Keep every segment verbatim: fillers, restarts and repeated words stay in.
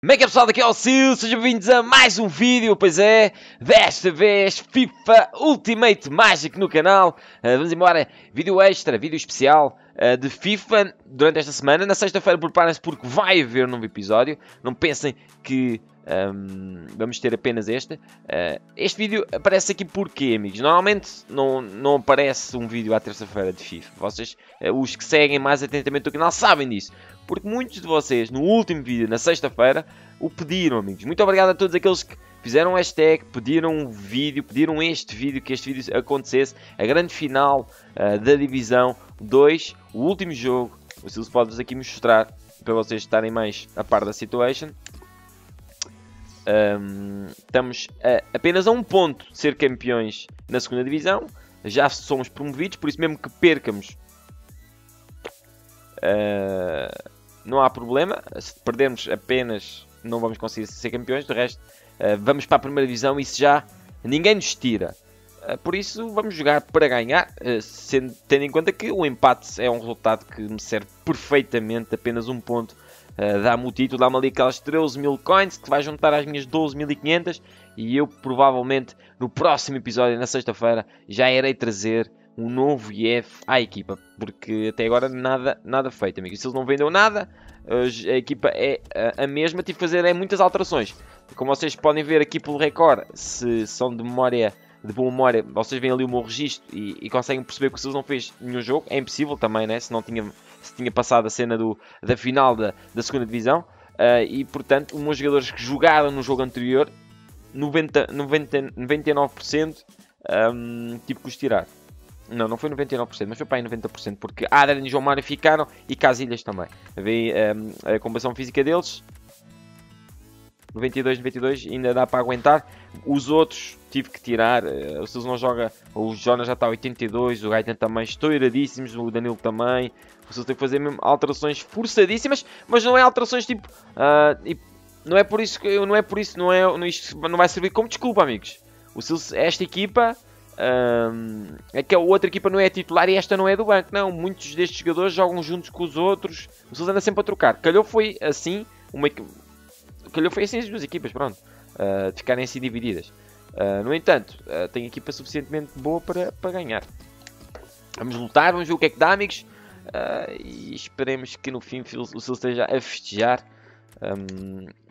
Como é que é, pessoal? Daqui é o Sil, sejam bem-vindos a mais um vídeo. Pois é, desta vez FIFA Ultimate Magic no canal. uh, Vamos embora, vídeo extra, vídeo especial uh, de FIFA durante esta semana. Na sexta-feira preparem-se porque vai haver um novo episódio. Não pensem que um, vamos ter apenas este uh, Este vídeo aparece aqui porquê, amigos? Normalmente não, não aparece um vídeo à terça-feira de FIFA. Vocês, uh, os que seguem mais atentamente o canal, sabem disso. Porque muitos de vocês, no último vídeo, na sexta-feira, o pediram, amigos. Muito obrigado a todos aqueles que fizeram hashtag, pediram um vídeo, pediram este vídeo, que este vídeo acontecesse. A grande final uh, da Divisão dois, o último jogo. O Silas pode-vos aqui mostrar, para vocês estarem mais a par da situation. Um, estamos a, apenas a um ponto de ser campeões na segunda Divisão. Já somos promovidos, por isso mesmo que percamos... Uh, não há problema, se perdermos apenas não vamos conseguir ser campeões, do resto uh, vamos para a primeira divisão e isso já ninguém nos tira. Uh, por isso vamos jogar para ganhar, uh, sendo, tendo em conta que o empate é um resultado que me serve perfeitamente, apenas um ponto uh, dá-me o título, dá-me ali aquelas treze mil coins que vai juntar às minhas doze mil e quinhentas e eu provavelmente no próximo episódio, na sexta-feira, já irei trazer um novo I F à equipa, porque até agora nada, nada feito, amigos. Se eles não vendeu nada, a equipa é a mesma. Tive que fazer é, muitas alterações. Como vocês podem ver aqui pelo recorde, se são de memória, de boa memória, vocês veem ali o meu registro e, e conseguem perceber que o Silas não fez nenhum jogo. É impossível também, né? Se não tinha, se tinha passado a cena do, da final da, da segunda divisão. Uh, e portanto, os meus jogadores que jogaram no jogo anterior, noventa, noventa, noventa e nove por cento um, tive que os tirar. Não, não foi noventa e nove por cento, mas foi para aí noventa por cento, porque Adrian e João Mário ficaram e Casilhas também. Vê um, a composição física deles, noventa e dois, noventa e dois, ainda dá para aguentar. Os outros tive que tirar, o Silas não joga, o Jonas já está a oitenta e dois, o Gaetan também, estou iradíssimos, o Danilo também. O Silas tem que fazer mesmo alterações forçadíssimas, mas não é alterações tipo... Uh, e não é por isso que não é por isso, não é, não, isto não vai servir como desculpa, amigos. O Silas, esta equipa... Um, é que a outra equipa não é titular e esta não é do banco. Não, muitos destes jogadores jogam juntos com os outros. O Silas anda sempre a trocar. Calhou foi assim, uma calhou foi assim as duas equipas, pronto, uh, de ficarem assim divididas. Uh, no entanto, uh, tem equipa suficientemente boa para, para ganhar. Vamos lutar, vamos ver o que é que dá, amigos. Uh, e esperemos que no fim o Silas esteja a festejar um, uh,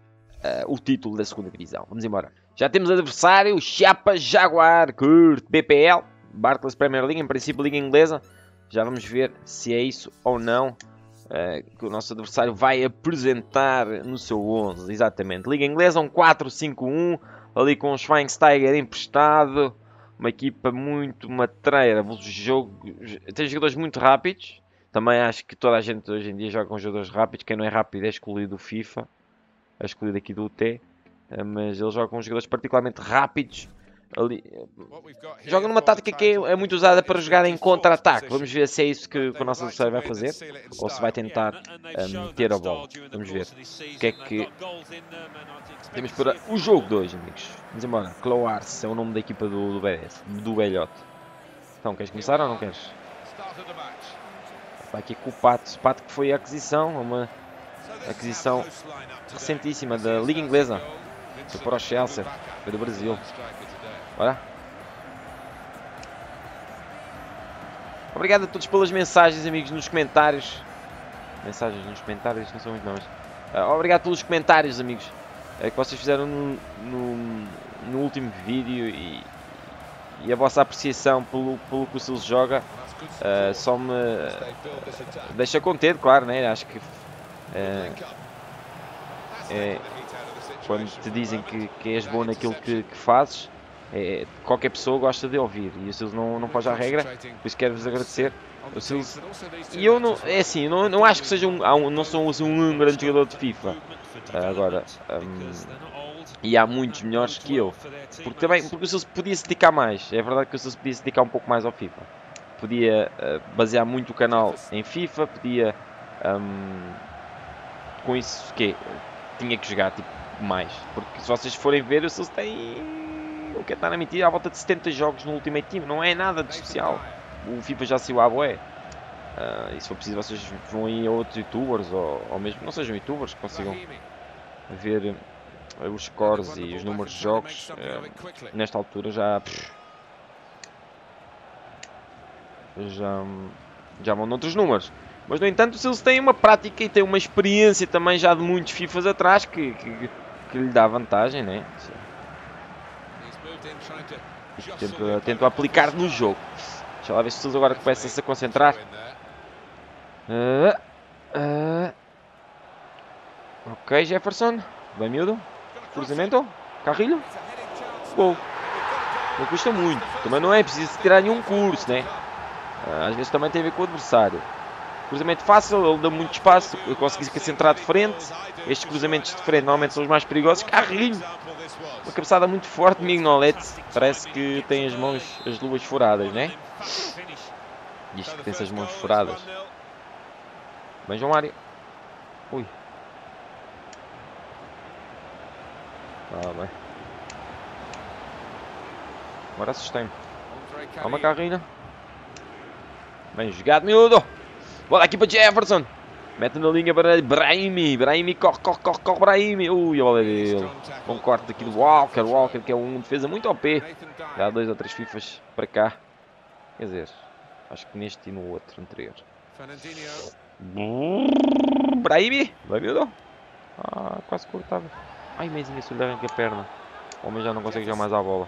o título da segunda divisão. Vamos embora. Já temos adversário, Chapa Jaguar, Kurt, B P L, Barclays Premier League, em princípio Liga Inglesa. Já vamos ver se é isso ou não uh, que o nosso adversário vai apresentar no seu onze. Exatamente, Liga Inglesa, um quatro cinco um, ali com o Schweinsteiger emprestado. Uma equipa muito matreira, jogo, tem jogadores muito rápidos. Também acho que toda a gente hoje em dia joga com jogadores rápidos. Quem não é rápido é excluído do FIFA, é excluído aqui do U T. Mas eles jogam com jogadores particularmente rápidos. Ali. Jogam numa tática que é, é muito usada para jogar em contra-ataque. Vamos ver se é isso que, que o nosso adversário vai fazer ou se vai tentar um, ter a bola. Vamos ver o que é que temos para o jogo de hoje, amigos. Vamos embora. Cloars é o nome da equipa do, do B D S, do Belhote. Então, queres começar ou não queres? Vai aqui com o Pato. Pato que foi a aquisição, uma aquisição recentíssima da Liga Inglesa. Foi para o Chelsea, foi do Brasil. Bora. Obrigado a todos pelas mensagens, amigos, nos comentários. Mensagens nos comentários, não são muito não, mas... uh, obrigado pelos comentários, amigos, uh, que vocês fizeram no, no, no último vídeo e, e a vossa apreciação pelo, pelo que o Silas joga uh, só me uh, deixa contente, claro, né? Acho que uh, é... Quando te dizem que, que és bom naquilo que, que fazes, é, qualquer pessoa gosta de ouvir. E o Silas não, não pode à regra, por isso quero-vos agradecer. O Silas, e eu não, é assim, não, não acho que seja um, um não sou assim, um grande jogador de FIFA. Agora, um, e há muitos melhores que eu. Porque também, porque o Silas podia se dedicar mais. É verdade que o Silas podia se dedicar um pouco mais ao FIFA. Podia uh, basear muito o canal em FIFA, podia, um, com isso, o quê? Tinha que jogar, tipo, mais, porque se vocês forem ver, o Silas tem o que está na mentira, à volta de setenta jogos no Ultimate Team, não é nada de especial. O FIFA já saiu à bué. Uh, e se for preciso, vocês vão ir a outros youtubers ou, ou mesmo não sejam youtubers que consigam a ver os scores e os números de jogos, uh, nesta altura já, pff, já, já vão noutros números. Mas no entanto, se eles têm uma prática e têm uma experiência também já de muitos FIFAs atrás que, que, que lhe dá vantagem, né? Tento, tento aplicar no jogo. Deixa lá ver se eles agora começam-se a concentrar. Uh, uh. Ok, Jefferson. Bem miúdo. Cruzamento. Carrilho. Gol. Não custa muito. Também não é preciso tirar nenhum curso, né? Uh, às vezes também tem a ver com o adversário. Cruzamento fácil, ele dá muito espaço. Eu consegui se centrar de frente. Estes cruzamentos de frente normalmente são os mais perigosos. Carrilho. Uma cabeçada muito forte de Mignolet. Parece que tem as mãos, as luvas furadas, né? Diz que tem essas mãos furadas. Bem, João Mário. Ui. Ah, bem. Agora assustei-me. Calma, Carrilho. Bem jogado, miúdo. Bola aqui para Jefferson. Mete na linha para Brahimi. Brahimi, corre, corre, corre, corre, Brahimi. Ui, olha dele. Bom corte aqui do Walker. Walker, que é um defesa muito O P. Já há dois ou três FIFAs para cá. Quer dizer, acho que neste e no outro anterior. Brahimi. Vai, miúdo. Ah, quase cortava. Ai, mesinha, se lhe arranca a perna. O homem já não consegue jogar mais à bola.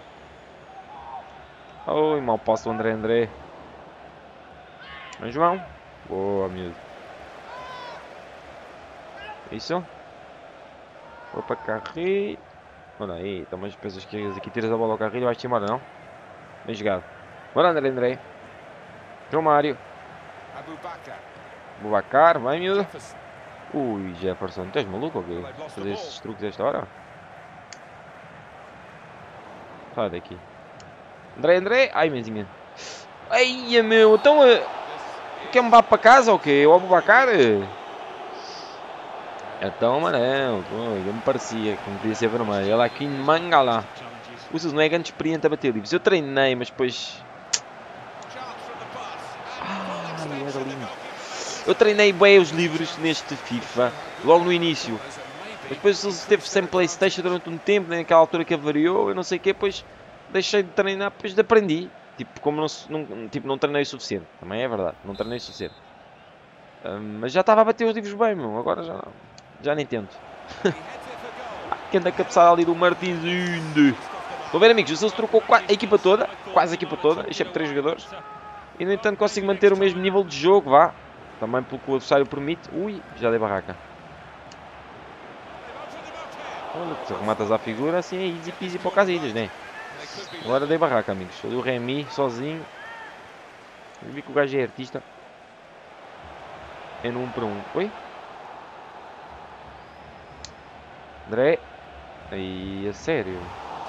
Ui, mal passo do André André. Bem, João. Boa, miúdo. Isso. Vou para Carrilho. Olha aí, então mas pensas que aqui tiras a bola ao Carrilho e vais-te embora, não? Bem jogado. Bora, André André. João Mário. Bubacar, vai, miúdo. Ui, Jefferson, tu és maluco ou quê? Fazer estes truques a esta hora? Sai daqui. André André. Ai, mesinha. Ai, meu, então... Quer-me vá para casa ou quê? O Abubacar? Então, amarelo. Eu me parecia que não podia ser vermelho. Olha aqui em Mangala. O Suso não é grande experiente a bater livros. Eu treinei, mas depois... Ai, era lindo. Eu treinei bem os livros neste FIFA, logo no início. Mas depois ele esteve sem Playstation durante um tempo, naquela altura que avariou, eu não sei o quê, depois deixei de treinar, depois aprendi. Tipo, como não, não, tipo, não treinei o suficiente. Também é verdade, não treinei o suficiente. Um, mas já estava a bater os livros bem, meu. Agora já, já nem tento. Que anda a cabeçada ali do Martinzinho. Estão a ver, amigos? O Silvio trocou a equipa toda, quase a equipa toda, exceto três jogadores. E no entanto consigo manter o mesmo nível de jogo, vá. Também pelo que o adversário permite. Ui, já dei barraca. Olha, se rematas à figura, assim é easy peasy para o Casilhas, né? Agora dei barraca, amigos. Ali o Remy, sozinho. Eu vi que o gajo é artista. É no um para um. Oi? André. Aí, a sério.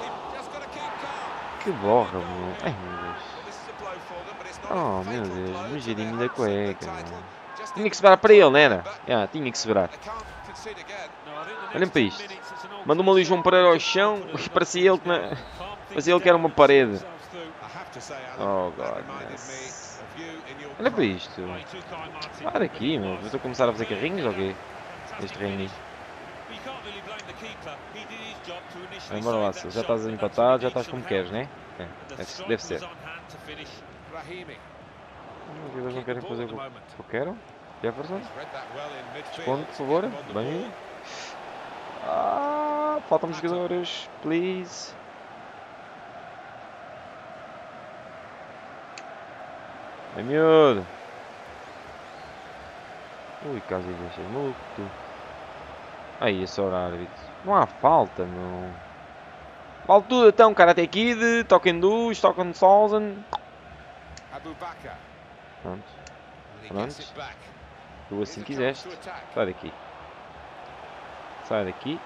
Que borra, meu. Ai, meu Deus. Oh, meu Deus. Mijadinho da cueca, meu. Tinha que segurar para ele, não era? Ah, tinha que segurar. Olhem para isto. Mandou-me ali João Pereira ao chão. Parecia ele que, na... Parecia ele que era uma parede. Oh, God. Yes. Olha para isto. Para aqui, meu. Estou a começar a fazer carrinhos ou quê? Este Remy. Vem, bora lá, já estás empatado, já estás como queres, né? É, deve ser. Os jogadores não querem fazer o que eu quero. Jefferson. Responde, por favor. Bem. Ah, faltam jogadores. Please. É miúdo. Ui, Casilhas, é maluco tu. Aí, esse horário. Não há falta, meu. Vale tudo então, Karate Kid, Token Du, Stockton Solzen. Pronto. Pronto. Tu assim quiseste. Sai daqui. Sai daqui.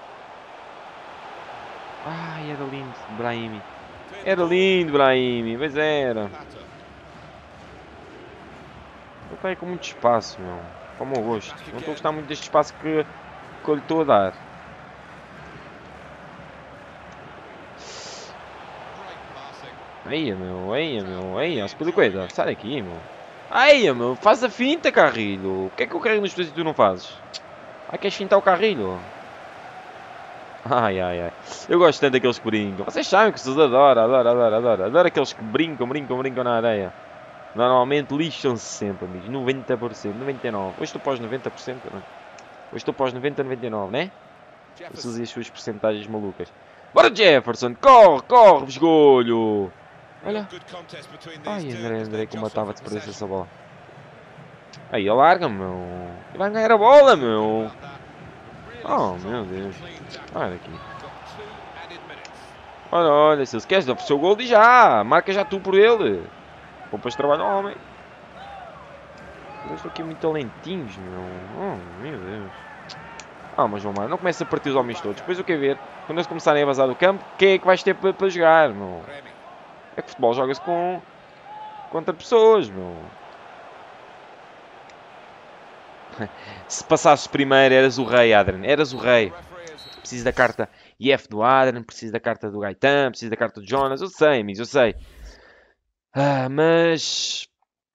Ai, era lindo, Brahimi. Era lindo, Brahimi. Mas era. Eu estou aí com muito espaço, meu. Para o meu gosto. Não estou a gostar muito deste espaço que, que eu lhe estou a dar. Eia, meu, eia, meu, eia, coisa. Sai daqui, meu. Eia, meu, faz a finta, Carrilho. O que é que eu quero nos teus e tu não fazes? Ah, queres fintar o Carrilho? Ai, ai, ai. Eu gosto tanto daqueles que brincam. Vocês sabem que vocês adoram, adoro, adoro, adoro. Adoro aqueles que brincam, brincam, brincam na areia. Normalmente lixam-se sempre, amigos. noventa por cento, noventa e nove por cento. Hoje estou para os noventa por cento, não é? Hoje estou para os noventa, noventa e nove por cento, né? Vocês e as suas porcentagens malucas. Bora, Jefferson! Corre, corre, esgolho! Olha. Ai, André, André, como matava-te se perdesse essa bola. Aí, alarga-me, meu. Vai ganhar a bola, meu. Oh, meu Deus. Olha aqui. Olha, olha, se eles queres dar o seu gol, diz já. Marca já tu por ele. Poupas trabalho ao homem. Eles estão aqui muito lentinhos, meu. Oh, meu Deus. Ah, mas João Mário, não começa a partir os homens todos. Depois eu quero ver, quando eles começarem a vazar do campo, quem é que vais ter para, para jogar, meu? É que futebol joga-se com... contra pessoas, meu. Se passasses primeiro, eras o rei, Adrian. Eras o rei. Preciso da carta I F do Adrian, preciso da carta do Gaetan, preciso da carta do Jonas. Eu sei, amigos, eu sei. Ah, mas...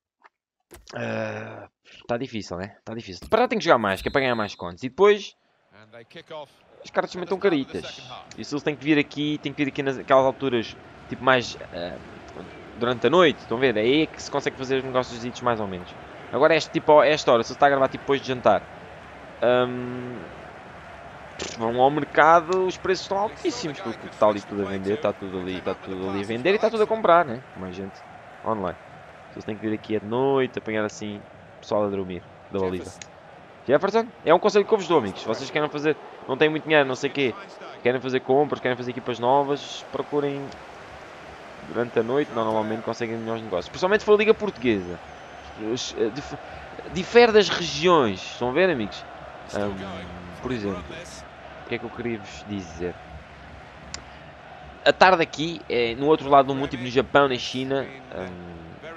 Está uh, difícil, né? Está difícil. Para tem que jogar mais, que é para ganhar mais contos. E depois... as cartas também estão caritas. E se eles têm que vir aqui, têm que vir aqui naquelas alturas, tipo mais... Uh, durante a noite, estão a ver? É aí que se consegue fazer os negócios ditos mais ou menos. Agora, este, tipo, esta hora, se você está a gravar tipo, depois de jantar, um, vão ao mercado, os preços estão altíssimos, porque está ali tudo a vender, está tudo ali, está tudo ali a vender e está tudo a comprar, né? Mais gente online. Vocês têm que vir aqui à noite, apanhar assim, o pessoal a dormir, da baliza. Jefferson, é um conselho que eu vos dou, amigos. Se vocês querem fazer, não têm muito dinheiro, não sei o quê, querem fazer compras, querem fazer equipas novas, procurem durante a noite, normalmente conseguem melhores negócios. Principalmente se for a Liga Portuguesa. Difere das regiões, estão a ver, amigos? Um, por exemplo, o que é que eu queria vos dizer? A tarde aqui, é, no outro lado do mundo, tipo no Japão, na China, um,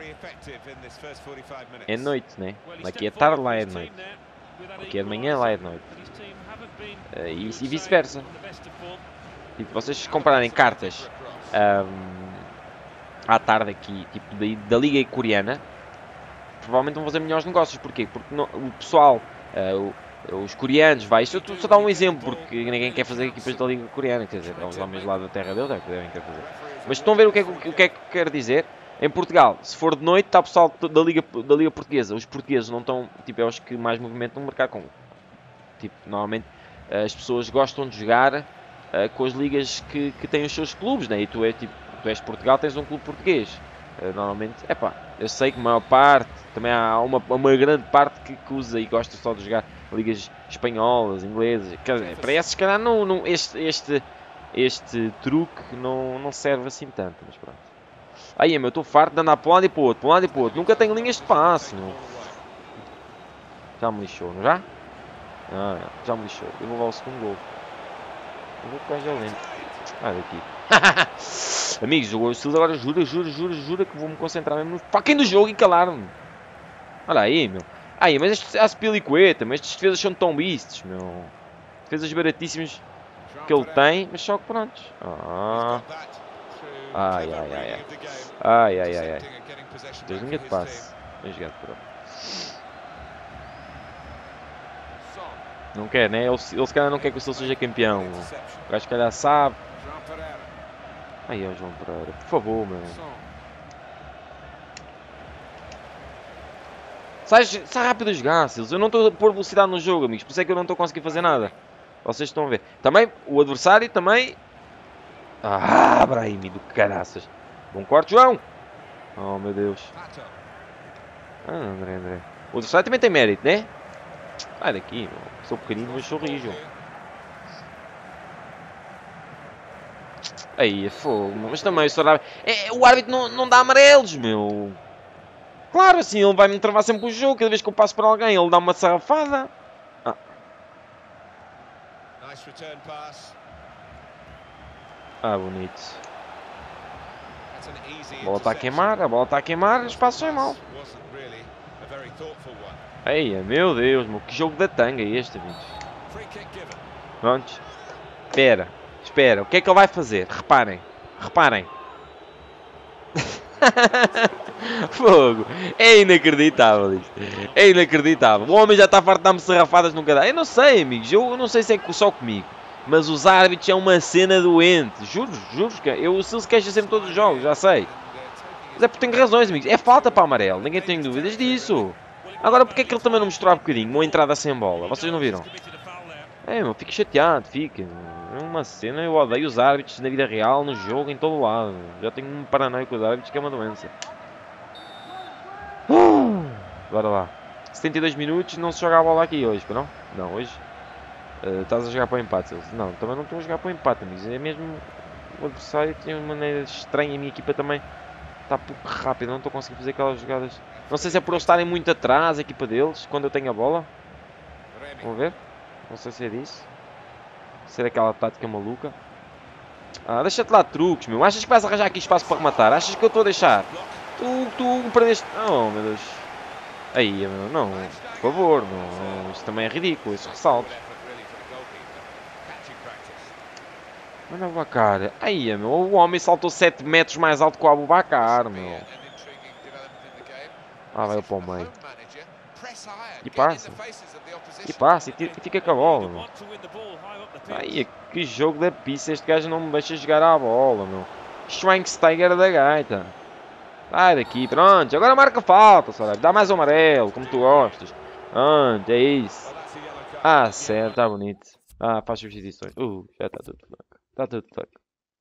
é noite, né? Aqui é tarde, lá é noite. Aqui é de manhã, lá é de noite. Uh, e e vice-versa. Tipo, vocês comprarem cartas um, à tarde aqui, tipo da, da Liga Coreana, provavelmente vão fazer melhores negócios. Porquê? Porque no, o pessoal, uh, o, os coreanos, vai. Isto eu só dar um exemplo, porque ninguém quer fazer equipas da Liga Coreana, quer dizer, os homens lá da terra deles é que devem querer fazer. Mas estão a ver o que é, o que, é que quero dizer? Em Portugal, se for de noite, está o pessoal da Liga, da Liga Portuguesa. Os portugueses não estão, tipo, é os que mais movimentam o mercado. Com, tipo, normalmente as pessoas gostam de jogar uh, com as ligas que, que têm os seus clubes, né? E tu, é, tipo, tu és Portugal, tens um clube português. Uh, normalmente, é pá, eu sei que a maior parte, também há uma, uma grande parte que, que usa e gosta só de jogar ligas espanholas, inglesas. Quer dizer, para esses, se calhar, não, não, este, este, este truque não, não serve assim tanto, mas pronto. Aí, meu, eu estou farto de andar para um lado e para o outro, para um lado e para o outro. Nunca tenho linhas de passe, meu. Já me lixou, não já? Ah, já me lixou. Eu vou levar o segundo gol. Eu vou ficar já lento. Ah, daqui. Amigos, o Silas agora jura, jura, jura, jura que vou-me concentrar mesmo no fucking do jogo e calar-me. Olha aí, meu. Aí, mas estes Aspilicueta, mas estes defesas são tão beasts, meu. Defesas baratíssimas que ele tem, mas só que prontos. Ah. Ai, ai, ai, ai. Ai, ai, ai, ai. Tens linha de passe. Bem jogado, pronto. Não quer, né? Ele, ele se calhar não quer que o Silva seja campeão. O gajo se calhar sabe. Aí, ó, João Pereira. Por favor, meu. Sai, sai rápido a jogar, Silva. Eu não estou a pôr velocidade no jogo, amigos. Por isso é que eu não estou a conseguir fazer nada. Vocês estão a ver. Também, o adversário também... Ah, Brahimi do caraças. Bom corte, João. Oh, meu Deus. Ah, André, André. O adversário também tem mérito, né? Sai daqui, meu. Sou pequenino, mas sou rijo. Aí, é fogo. Mas também o árbitro... É, o árbitro não, não dá amarelos, meu. Claro, assim, ele vai-me travar sempre o jogo. Cada vez que eu passo para alguém, ele dá uma sarrafada. Ah. Ah, bonito. A bola está a queimar, a bola está a queimar, os passos é mal. Eia, meu Deus, meu, que jogo da tanga é este, amigos? Prontos. Espera, espera, o que é que ele vai fazer? Reparem, reparem. Fogo, é inacreditável isto. É inacreditável. O homem já está farto de dar-me sarrafadas nunca dá. Eu não sei, amigos, eu não sei se é só comigo. Mas os árbitros é uma cena doente. Juro, juro. Eu, o Silva se queixa sempre todos os jogos, já sei. Mas é porque tenho razões, amigos. É falta para amarelo. Ninguém tem dúvidas disso. Agora, porque é que ele também não mostrou há bocadinho uma entrada sem bola? Vocês não viram? É, meu, fico chateado, fica. É uma cena, eu odeio os árbitros na vida real, no jogo, em todo lado. Já tenho um paranoia com os árbitros que é uma doença. Uh, bora lá. setenta e dois minutos, não se joga a bola aqui hoje, não? Não, hoje uh, estás a jogar para o empate, Silvio. Não, também não estou a jogar para o empate, amigos. É mesmo, o adversário tem uma maneira estranha, a minha equipa também está pouco rápida, não estou a conseguir fazer aquelas jogadas. Não sei se é por eles estarem muito atrás, a equipa deles, quando eu tenho a bola. Vamos ver. Não sei se é disso. Ser aquela tática maluca. Ah, deixa-te lá truques, meu. Achas que vais arranjar aqui espaço para rematar? Achas que eu estou a deixar? Tu, tu perdeste... Oh, meu Deus. Aí, meu, não. Por favor, não. Isto também é ridículo, esses ressaltos. Mano, Abubacar. Aí, meu. O homem saltou sete metros mais alto que o Abubacar, meu. Ah, vai para o meio. E passa. E passa. E, tira, e fica com a bola, meu. Ai, que jogo da pizza. Este gajo não me deixa jogar a bola, meu. Schweinsteiger da gaita. Sai daqui, pronto. Agora marca falta, só dá mais um amarelo, como tu gostas. Pronto, é isso. Ah, certo, tá bonito. Ah, faz substituições. Uh, já está tudo fuck. Está tudo fuck.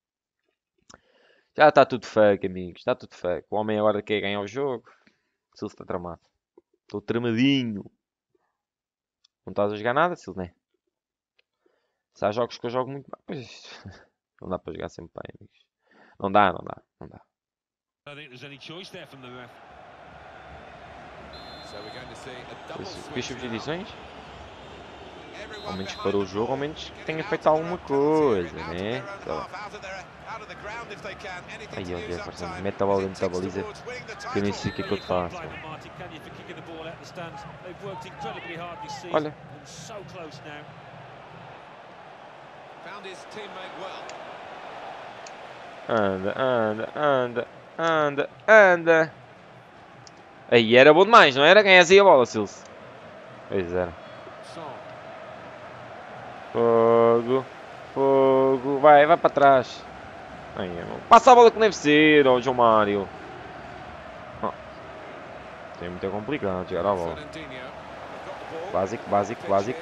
Já está tudo fuck, amigos. Está tudo fuck. O homem agora quer ganhar o jogo. Silvio está tramado. Estou tramadinho. Não estás a jogar nada, Silvio, né? Se há jogos que eu jogo muito mal, pois não dá para jogar sempre bem, amigos. Não dá, não dá, não dá. Fiz substituições? Ao menos que parou o jogo, ao menos que tenha feito alguma coisa, né? Só. Aí, ó, Jefferson, mete a bola dentro da baliza, que eu nem sei o que é que eu te faço. Olha. Anda, anda, anda, anda, anda. Aí era bom demais, não era? Ganhas aí a bola, Silvio. Pois era. Fogo, fogo, vai, vai para trás. Aí, irmão. Passa a bola que deve ser, ó, João Mário. Oh. É muito complicado chegar à bola. Básico, básico, básico.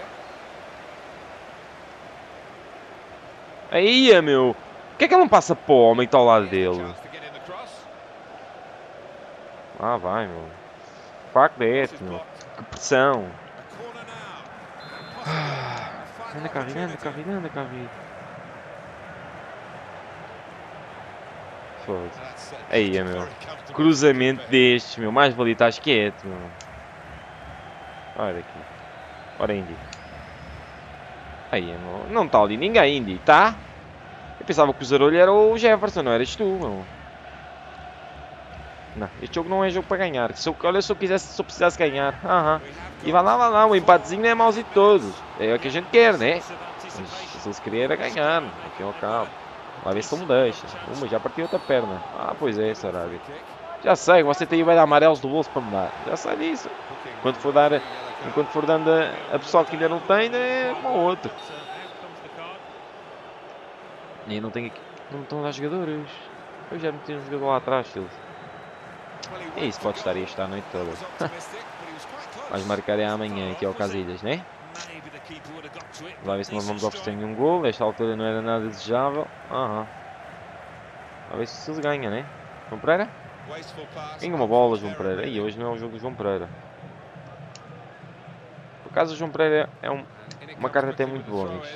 Aí, meu. Por que é que ele não passa para o homem que está ao lado dele? Ah, vai, meu. Fuck that, meu. Que pressão. Anda, carrinho, anda, carrinho, anda, carrinho. Foda-se. Aí, meu. Cruzamento destes, meu. Mais valia estás quieto, meu. Olha aqui. Ora, Indy. Aí, meu. Não está ali ninguém, Indy. Tá? Eu pensava que o Zarolho era o Jefferson, não eras tu, meu. Não, este jogo não é jogo para ganhar. Se eu, olha, se eu quisesse, se eu precisasse ganhar. Aham. E vai lá, vai lá. O empatezinho não é mauzinho de todos. É o que a gente quer, né? Mas se eles queriam era ganhar. Aqui ao cabo. Lá ver se ele me deixa. Uma, já partiu outra perna. Ah, pois é, Sarabia. Já sei, você tem vai dar amarelos do bolso para me dar. Já sei disso. Enquanto for, dar, enquanto for dando a, a pessoal que ainda não tem, é uma ou outra. E não tem aqui. Não estão a dar jogadores. Eu já meti um jogador lá atrás, filho. É isso, pode estar aí esta noite toda. Vais marcar é amanhã aqui ao Casilhas, né? Vamos lá ver se não vamos oferecer nenhum gol. Esta altura não era nada desejável. Aham. Vamos ver se ele ganha, né? João Pereira? Ganha uma bola, João Pereira. E hoje não é o jogo do João Pereira. Por acaso o João Pereira é um, uma carta até muito boa, amigos.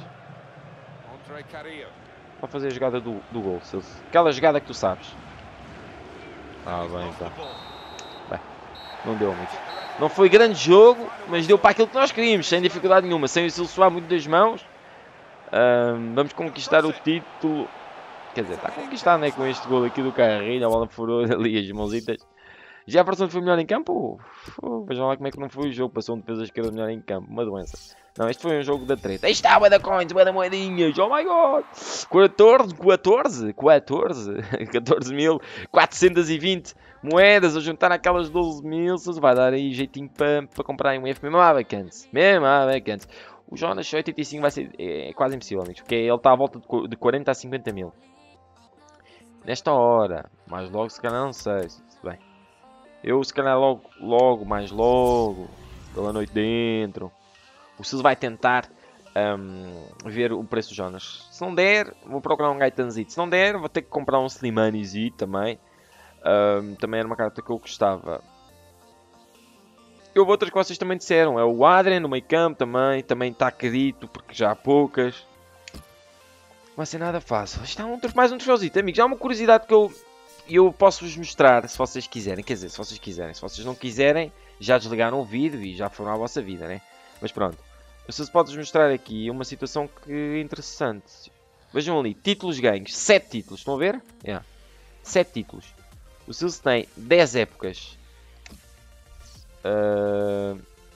Para fazer a jogada do, do gol. Aquela jogada que tu sabes. Ah, bem, então. Bem, não deu, amigo. Não foi grande jogo, mas deu para aquilo que nós queríamos, sem dificuldade nenhuma. Sem o Silvio suar muito das mãos. Um, vamos conquistar o título. Quer dizer, está a conquistar, né? Com este gol aqui do Carrilho. A bola furou ali as mãozitas. Jefferson foi melhor em campo? Uh, vejam lá como é que não foi o jogo. Passou um defesa esquerda melhor em campo. Uma doença. Não, este foi um jogo da treta. Aí está, bué da coins, bué da moedinhas. Oh my god. quatorze, quatorze, quatorze, quatorze mil quatrocentos e vinte moedas. A juntar aquelas doze mil. Vai dar aí jeitinho para pa comprar um F mesmo à vacante. Mesmo à vacante. O Jonas oitenta e cinco vai ser é, quase impossível, amigos. Porque ele está à volta de quarenta a cinquenta mil. Nesta hora. Mais logo, se calhar não sei. Bem. Eu, se calhar, logo, logo, mais logo. Pela noite dentro. O Silvio vai tentar um, ver o preço do Jonas. Se não der, vou procurar um Gaetanzito. Se não der, vou ter que comprar um Slimanizito também. Um, também era uma carta que eu gostava. E houve outras que vocês também disseram. É o Adrian no meio campo também. Também está carito, porque já há poucas. Não vai ser nada fácil. Isto é um, mais um troféuzito, amigos. Já há uma curiosidade que eu, eu posso-vos mostrar, se vocês quiserem. Quer dizer, se vocês quiserem. Se vocês não quiserem, já desligaram o vídeo e já foram à vossa vida, né? Mas pronto. Vocês podem mostrar aqui uma situação que é interessante. Vejam ali. Títulos ganhos. sete títulos. Estão a ver? Yeah. sete títulos. O Silvio tem dez épocas. Uh...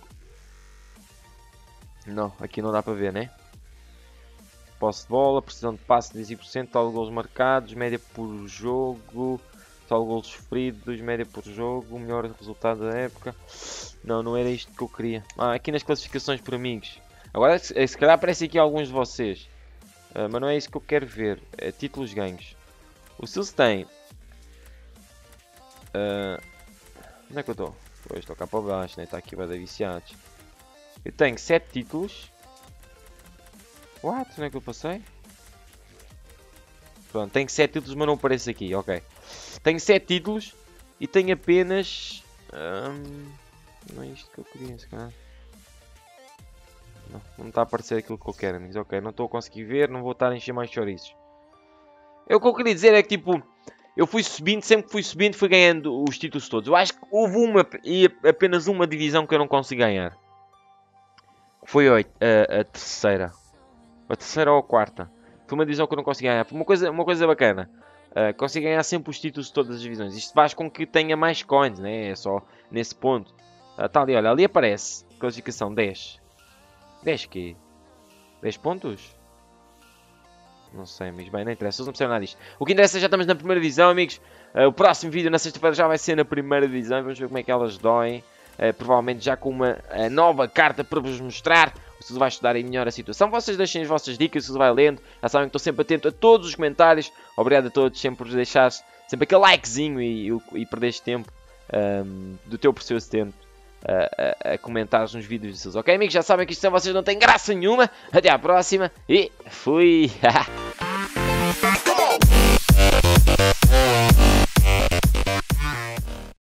Não, aqui não dá para ver, né? Posse de bola, precisão de passe de vinte por cento, total de golos marcados, média por jogo, total de golos sofridos, média por jogo, melhor resultado da época. Não, não era isto que eu queria. Ah, aqui nas classificações por amigos. Agora, se, se calhar aparece aqui alguns de vocês. Uh, mas não é isso que eu quero ver. É títulos ganhos. O Silvio tem... Uh... Onde é que eu estou? Pois, estou cá para baixo, né? Está aqui vai dar viciados. Eu tenho sete títulos. What? Onde é que eu passei? Pronto, tenho sete títulos, mas não aparece aqui, ok. Tenho sete títulos e tenho apenas... Um, não é isto que eu queria, se calhar. Não, não está a aparecer aquilo que eu quero, amigos. Ok, não estou a conseguir ver, não vou estar a encher mais chouriços. É o que eu queria dizer, é que tipo... Eu fui subindo, sempre que fui subindo, fui ganhando os títulos todos. Eu acho que houve uma e apenas uma divisão que eu não consegui ganhar. Foi a, a, a terceira. A terceira ou a quarta. Foi uma divisão que eu não consegui ganhar. Foi uma coisa, uma coisa bacana. Uh, consegui ganhar sempre os títulos de todas as divisões. Isto faz com que tenha mais coins, né? É só nesse ponto. Está uh, ali, olha, ali aparece. Classificação dez. dez quê? dez pontos? Não sei, amigos. Bem, não interessa. Vocês não percebem nada disto. O que interessa é que já estamos na primeira divisão, amigos. Uh, o próximo vídeo na sexta-feira já vai ser na primeira divisão. Vamos ver como é que elas doem. Uh, provavelmente já com uma uh, nova carta para vos mostrar. O Silvio vai estudar aí melhor a situação. Vocês deixem as vossas dicas, o Silvio vai lendo. Já sabem que estou sempre atento a todos os comentários. Obrigado a todos sempre por deixar sempre aquele likezinho e, e, e perderes tempo um, do teu precioso tempo a, a, a comentar nos vídeos de Silvio. Ok, amigos? Já sabem que isto sem vocês não tem graça nenhuma. Até à próxima e fui!